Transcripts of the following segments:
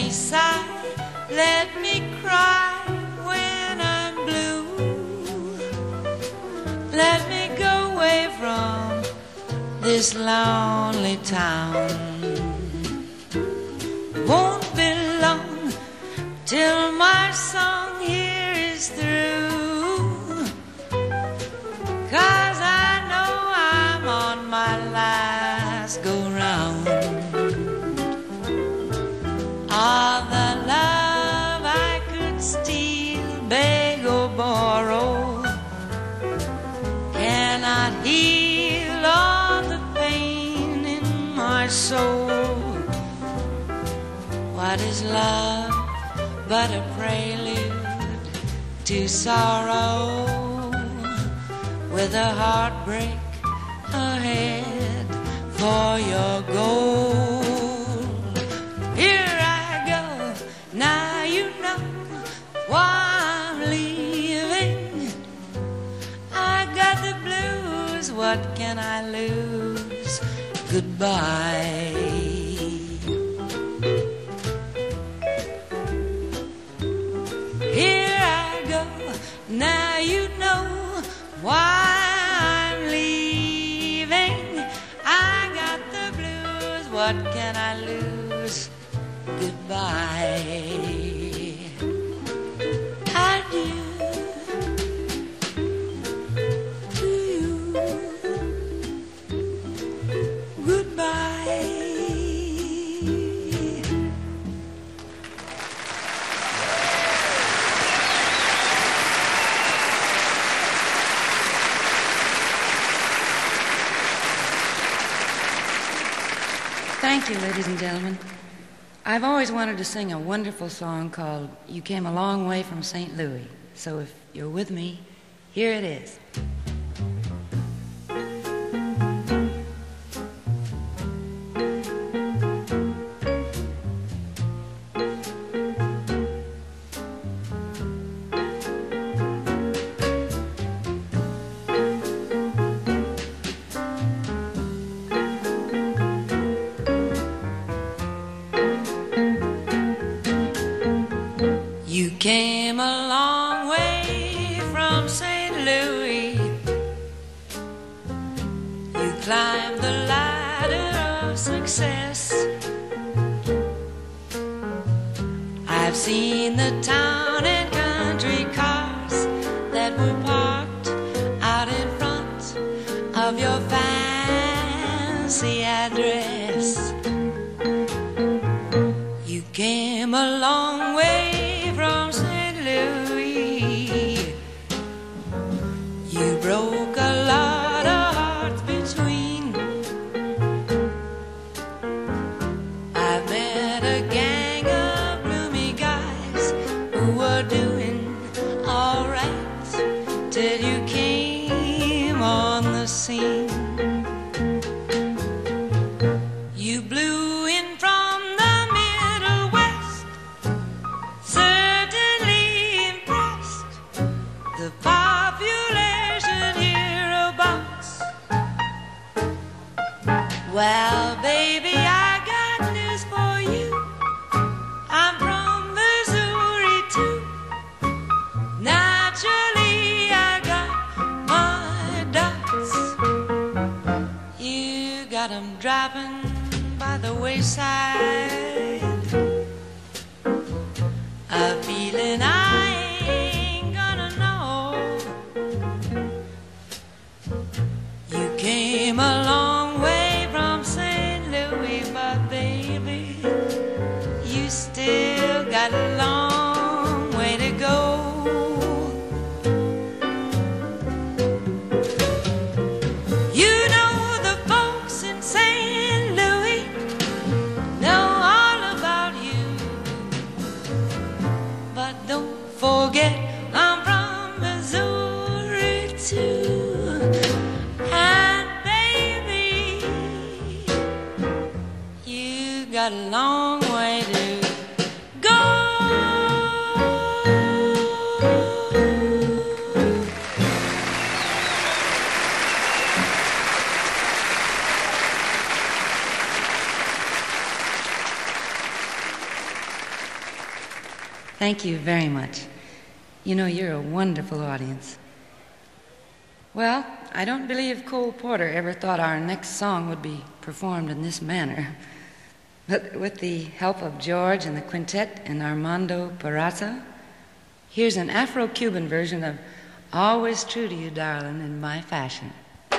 me sigh, let me cry when I'm blue. Let me go away from this lonely town. Won't be long till my song here is through, 'cause I know I'm on my last go-round. All the love I could steal, beg or borrow, cannot heal all the pain in my soul. What is love but a prelude to sorrow, with a heartbreak ahead for your goal? Here I go, now you know why I'm leaving. I got the blues, what can I lose? Goodbye. Here I go, now you know why I'm leaving. I got the blues, what can I lose? Goodbye. Adieu to you. Goodbye. Thank you, ladies and gentlemen. I've always wanted to sing a wonderful song called You Came a Long Way from St. Louis. So if you're with me, here it is. You came a long way from St. Louis. You climbed the ladder of success. I've seen the town and country cars that were parked out in front of your fancy address. You came a long way from St. Louis. You broke a lot of hearts between. I've met a gang of bloomy guys who were doing all right till you came on the scene. You blew in from the Middle West, certainly impressed the population hereabouts. Well, baby, I got news for you. I'm from Missouri too. Naturally, I got my dots. You got 'em dropping by the wayside, a feeling I ain't gonna know. You came a long way from St. Louis, but baby, you still got a long way to go. You know the folks in St. Louis know all about you, but don't forget I'm from Missouri too. And baby, you got a long way to go. Thank you very much. You know, you're a wonderful audience. Well, I don't believe Cole Porter ever thought our next song would be performed in this manner. But with the help of George and the quintet and Armando Peraza, here's an Afro-Cuban version of Always True to You, Darling, in my fashion.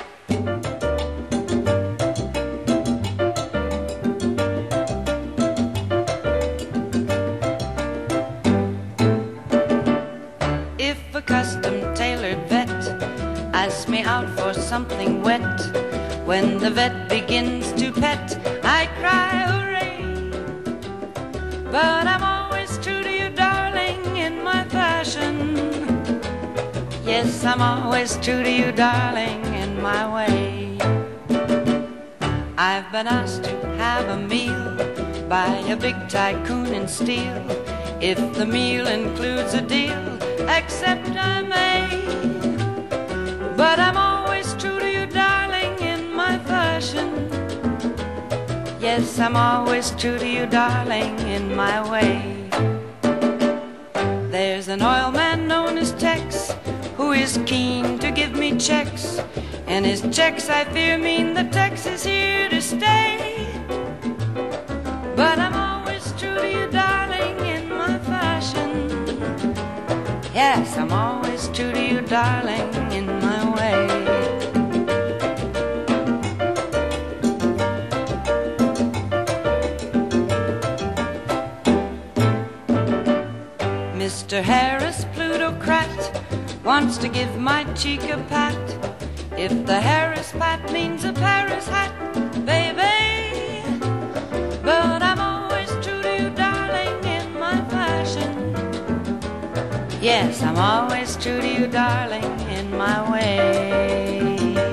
If a custom-tailored vet asks me out for something wet, when the vet begins to pet, I cry hooray. But I'm always true to you, darling, in my fashion. Yes, I'm always true to you, darling, in my way. I've been asked to have a meal by a big tycoon in steel. If the meal includes a deal, accept I may. But I'm always true to you, darling, in my fashion. Yes, I'm always true to you, darling, in my way. There's an oil man known as Tex who is keen to give me checks, and his checks, I fear, mean the Tex is here to stay. But I'm always true to you, darling, in my fashion. Yes, I'm always true to you, darling, in my way. Mr. Harris, plutocrat, wants to give my cheek a pat. If the Harris pat means a Paris hat, baby. But I'm always true to you, darling, in my fashion. Yes, I'm always true to you, darling, in my way.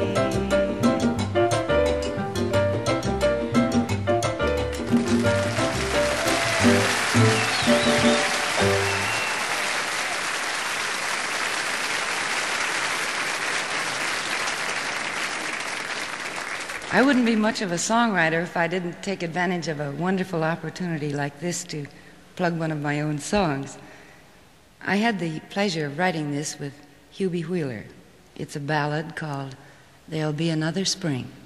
I wouldn't be much of a songwriter if I didn't take advantage of a wonderful opportunity like this to plug one of my own songs. I had the pleasure of writing this with Hubie Wheeler. It's a ballad called There'll Be Another Spring.